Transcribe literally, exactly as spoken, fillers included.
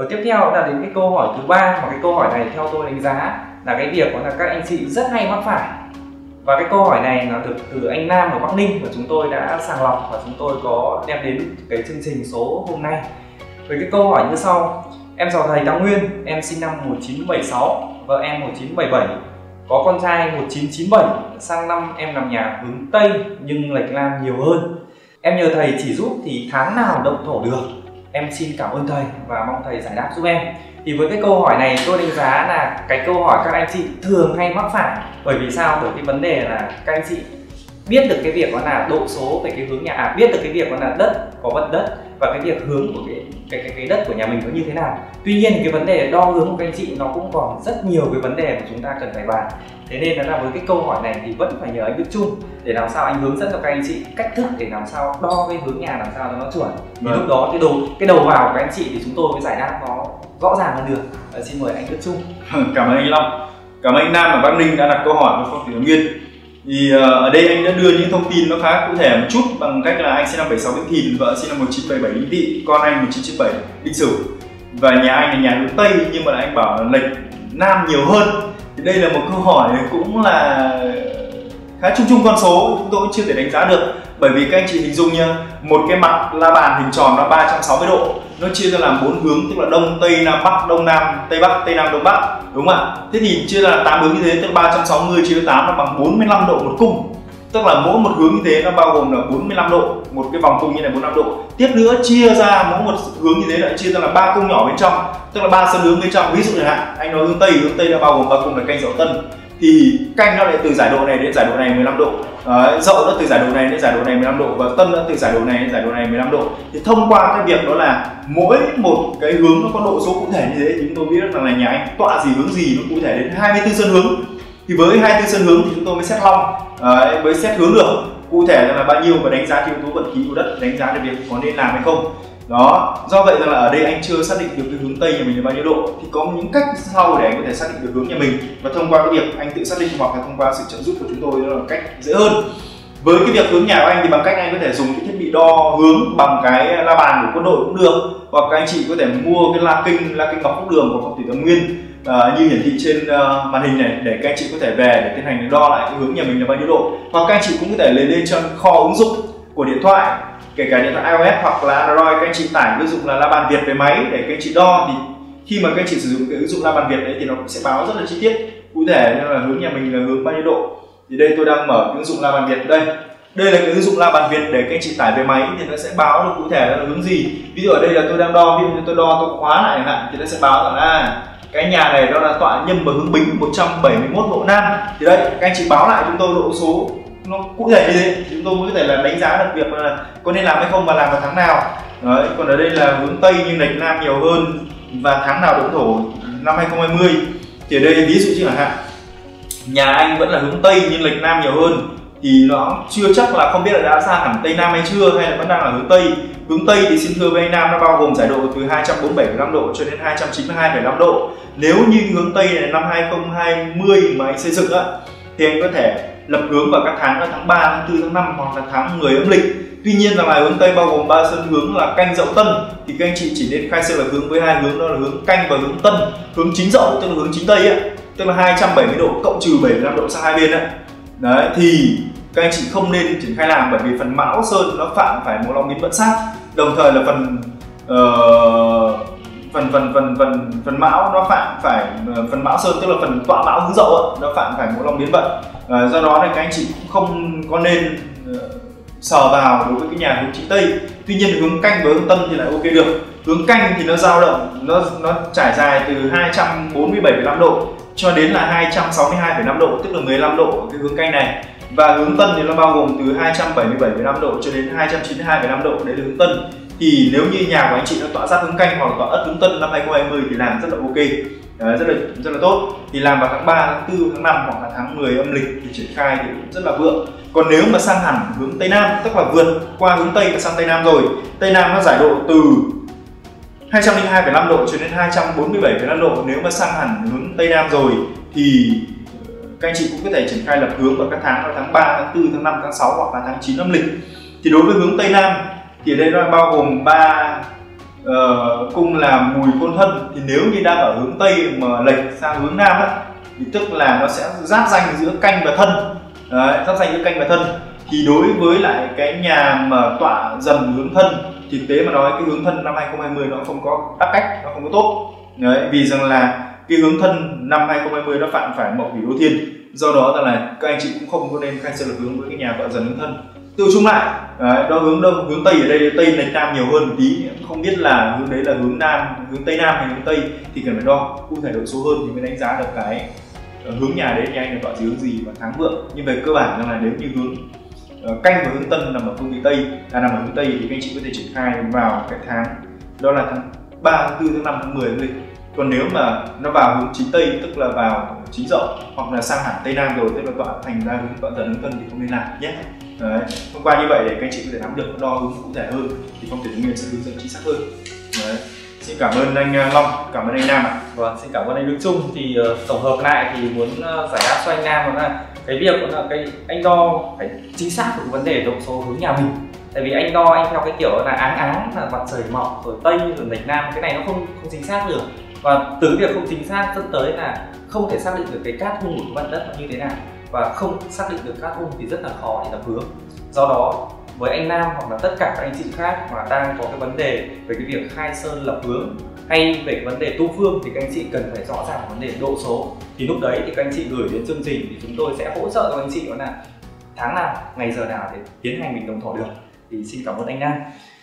Và tiếp theo là đến cái câu hỏi thứ ba, mà cái câu hỏi này theo tôi đánh giá là cái việc đó là các anh chị rất hay mắc phải. Và cái câu hỏi này là được từ anh Nam ở Bắc Ninh và chúng tôi đã sàng lọc và chúng tôi có đem đến cái chương trình số hôm nay. Với cái câu hỏi như sau: em chào thầy Đăng Nguyên, em sinh năm một nghìn chín trăm bảy mươi sáu, vợ em một nghìn chín trăm bảy mươi bảy, có con trai một nghìn chín trăm chín mươi bảy. Sang năm em làm nhà hướng Tây nhưng lệch Nam nhiều hơn. Em nhờ thầy chỉ giúp thì tháng nào động thổ được. Em xin cảm ơn thầy và mong thầy giải đáp giúp em. Thì với cái câu hỏi này tôi đánh giá là cái câu hỏi các anh chị thường hay mắc phải. Bởi vì sao? Bởi cái vấn đề là các anh chị biết được cái việc đó là độ số về cái hướng nhà, à, biết được cái việc đó là đất có vận đất và cái việc hướng của cái cái cái, cái đất của nhà mình nó như thế nào. Tuy nhiên cái vấn đề đo hướng của các anh chị nó cũng còn rất nhiều cái vấn đề mà chúng ta cần phải bàn. Thế nên là với cái câu hỏi này thì vẫn phải nhờ anh Đức Trung để làm sao anh hướng dẫn cho các anh chị cách thức để làm sao đo cái hướng nhà làm sao cho nó chuẩn. Thì lúc đó cái đầu cái đầu vào của các anh chị thì chúng tôi mới giải đáp nó rõ ràng hơn được. À, xin mời anh Đức Trung. Cảm ơn anh Long, cảm ơn anh Nam ở Bắc Ninh đã đặt câu hỏi với phong thủy Đăng Nguyên. Thì uh, ở đây anh đã đưa những thông tin nó khá cụ thể một chút bằng cách là anh sinh năm bảy mươi sáu Bính Thìn, vợ sinh năm một nghìn chín trăm bảy mươi bảy Đinh Tỵ, con anh một nghìn chín trăm chín mươi bảy Đinh Sửu. Và nhà anh là nhà hướng Tây nhưng mà anh bảo là lệch Nam nhiều hơn. Thì đây là một câu hỏi cũng là khá chung chung con số, chúng tôi cũng chưa thể đánh giá được. Bởi vì các anh chị hình dung nha, một cái mặt la bàn hình tròn nó ba trăm sáu mươi độ, nó chia ra làm bốn hướng, tức là Đông, Tây, Nam, Bắc, Đông, Nam, Tây, Bắc, Tây, Nam, Đông, Bắc, đúng không ạ? Thế thì chia ra làm tám hướng như thế, tức là ba trăm sáu mươi chia cho tám nó bằng bốn mươi lăm độ một cung. Tức là mỗi một hướng như thế nó bao gồm là bốn mươi lăm độ, một cái vòng cung như này bốn mươi lăm độ. Tiếp nữa chia ra mỗi một hướng như thế lại chia ra là ba cung nhỏ bên trong, tức là ba sân hướng bên trong. Ví dụ chẳng hạn anh nói hướng Tây, hướng Tây nó bao gồm ba cung là Canh, Dậu, Tân. Thì Canh nó lại từ giải độ này đến giải độ này mười lăm độ, à, Dậu nó từ giải độ này đến giải độ này mười lăm độ, và Tân nó từ giải độ này đến giải độ này mười lăm độ. Thì thông qua cái việc đó là mỗi một cái hướng nó có độ số cụ thể như thế thì chúng tôi biết rằng là nhà anh tọa gì hướng gì nó cụ thể đến hai mươi tư sân hướng. Thì với hai mươi tư sân hướng thì chúng tôi mới xét long, à, mới xét hướng được cụ thể là bao nhiêu và đánh giá cái yếu tố vận khí của đất, đánh giá được việc có nên làm hay không. Đó, do vậy rằng là ở đây anh chưa xác định được cái hướng Tây nhà mình là bao nhiêu độ, thì có những cách sau để anh có thể xác định được hướng nhà mình, và thông qua cái việc anh tự xác định hoặc là thông qua sự trợ giúp của chúng tôi đó là cách dễ hơn. Với cái việc hướng nhà của anh thì bằng cách anh có thể dùng cái thiết bị đo hướng bằng cái la bàn của quân đội cũng được, hoặc các anh chị có thể mua cái la kinh la kinh ngọc phúc đường của phong thủy Đăng Nguyên uh, như hiển thị trên uh, màn hình này, để các anh chị có thể về để tiến hành đo lại cái hướng nhà mình là bao nhiêu độ. Hoặc các anh chị cũng có thể lấy lên trong kho ứng dụng của điện thoại, kể cả điện thoại iOS hoặc là Android, các anh chị tải ứng dụng là la bàn Việt về máy để các anh chị đo. Thì khi mà các anh chị sử dụng cái ứng dụng la bàn Việt đấy thì nó cũng sẽ báo rất là chi tiết cụ thể là hướng nhà mình là hướng bao nhiêu độ. Thì đây tôi đang mở cái ứng dụng la bàn Việt đây. Đây là cái ứng dụng la bàn Việt để các anh chị tải về máy thì nó sẽ báo được cụ thể là hướng gì. Ví dụ ở đây là tôi đang đo, ví dụ như tôi đo tôi khóa lại chẳng hạn thì nó sẽ báo rằng là cái nhà này đó là tọa Nhâm và hướng Bính một trăm bảy mươi mốt độ Nam. Thì đây các anh chị báo lại chúng tôi độ số nó cụ thể như thế, chúng tôi mới có thể là đánh giá được việc là có nên làm hay không và làm vào tháng nào. Đấy, còn ở đây là hướng Tây nhưng lệch Nam nhiều hơn và tháng nào động thổ năm hai không hai không. Thì ở đây ví dụ như là hạn nhà anh vẫn là hướng Tây nhưng lệch Nam nhiều hơn thì nó chưa chắc là không biết là đã sang hẳn Tây Nam hay chưa, hay là vẫn đang là hướng Tây. Hướng Tây thì xin thưa với anh Nam nó bao gồm giải độ từ hai trăm bốn mươi bảy phẩy năm độ cho đến hai trăm chín mươi hai phẩy năm độ. Nếu như hướng Tây này năm hai không hai không mà anh xây dựng á thì anh có thể lập hướng vào các tháng là tháng ba, tháng tư, tháng năm hoặc là tháng mười âm lịch. Tuy nhiên là hướng Tây bao gồm ba sân hướng là Canh, Dậu, Tân thì các anh chị chỉ nên khai sơn lập hướng với hai hướng đó là hướng Canh và hướng Tân. Hướng chính Dậu tức là hướng chính Tây ấy, tức là hai trăm bảy mươi độ cộng trừ bảy mươi lăm độ sang hai bên ấy. Đấy thì các anh chị không nên triển khai làm, bởi vì phần Mão Sơn nó phạm phải một long biến vận sát, đồng thời là phần uh, phần phần phần phần phần Mão nó phạm phải phần Mão Sơn tức là phần tọa Mão hướng Dậu ấy, nó phạm phải một long biến vận. Uh, do đó thì các anh chị cũng không có nên uh, sờ vào đối với cái nhà hướng chính Tây. Tuy nhiên hướng Canh với hướng Tân thì lại ok được. Hướng Canh thì nó dao động, nó nó trải dài từ hai trăm bốn mươi bảy phẩy năm độ cho đến là hai trăm sáu mươi hai phẩy năm độ, tức là mười lăm độ ở cái hướng Canh này. Và hướng Tân thì nó bao gồm từ hai trăm bảy mươi bảy phẩy năm độ cho đến hai trăm chín mươi hai phẩy năm độ, đấy là hướng Tân. Thì nếu như nhà của anh chị nó tọa sát hướng Canh hoặc tọa ất hướng Tân năm hai không hai không thì làm rất là ok, đấy, rất là rất là tốt. Thì làm vào tháng ba, tháng tư, tháng năm hoặc là tháng mười âm lịch thì triển khai thì cũng rất là vượng. Còn nếu mà sang hẳn hướng Tây Nam, tức là vượt qua hướng Tây và sang Tây Nam rồi, Tây Nam nó giải độ từ hai trăm linh hai phẩy năm độ cho đến hai trăm bốn mươi bảy phẩy năm độ. Nếu mà sang hẳn hướng Tây Nam rồi thì các anh chị cũng có thể triển khai lập hướng vào các tháng là tháng ba, tháng tư, tháng năm, tháng sáu hoặc là tháng chín âm lịch. Thì đối với hướng Tây Nam thì ở đây nó bao gồm ba uh, cung làm mùi khôn thân thì nếu như đang ở hướng Tây mà lệch sang hướng Nam á, thì tức là nó sẽ giáp danh giữa canh và thân. Đấy, giáp danh giữa canh và thân thì đối với lại cái nhà mà tọa dần hướng thân, thực tế mà nói cái hướng thân năm hai không hai không nó không có đắc cách, nó không có tốt. Đấy, vì rằng là cái hướng thân năm hai không hai không nó phạm phải mậu thủy đô thiên, do đó là các anh chị cũng không có nên khai sơn lập hướng với cái nhà tọa dần hướng thân. Tự chung lại, đấy, đó hướng đông, hướng Tây ở đây Tây lệch Nam nhiều hơn một tí, không biết là hướng đấy là hướng Nam, hướng Tây Nam hay hướng Tây thì cần phải đo cụ thể độ số hơn thì mới đánh giá được cái hướng nhà đấy thì anh là tọa gì hướng gì và tháng vượng. Nhưng về cơ bản rằng là nếu như hướng uh, canh và hướng Tân nằm ở phương vị Tây, là nằm ở hướng Tây thì các anh chị có thể triển khai vào cái tháng đó là tháng ba, tháng tư, tháng năm, tháng mười lịch. Còn nếu mà nó vào hướng chính Tây, tức là vào chính Dậu hoặc là sang hẳn Tây Nam rồi, tức là tọa thành ra hướng tọa dần hướng Tân thì không nên làm nhé. Đấy, thông qua như vậy để các anh chị có thể nắm được đo hướng cụ thể hơn thì phong thủy Thái Nguyên sẽ hướng dẫn chính xác hơn. Đấy. Xin cảm ơn anh Long, cảm ơn anh Nam ạ. À. Vâng, xin cảm ơn anh Đức Trung. Thì uh, tổng hợp lại thì muốn uh, giải đáp cho anh Nam đó là cái việc đó là cái anh đo phải chính xác được vấn đề độ số hướng nhà mình. Tại vì anh đo anh theo cái kiểu là áng áng là mặt trời mọc rồi Tây rồi lệch Nam, cái này nó không không chính xác được. Và từ việc không chính xác dẫn tới là không thể xác định được cái cát hung của cái mặt đất nó như thế nào, và không xác định được cát hung thì rất là khó để lập hướng. Do đó với anh Nam hoặc là tất cả các anh chị khác mà đang có cái vấn đề về cái việc khai sơn lập hướng hay về cái vấn đề tu phương thì các anh chị cần phải rõ ràng vấn đề độ số. Thì lúc đấy thì các anh chị gửi đến chương trình thì chúng tôi sẽ hỗ trợ cho anh chị đó là tháng nào, ngày giờ nào để tiến hành mình đồng thổ được. Thì xin cảm ơn anh Nam.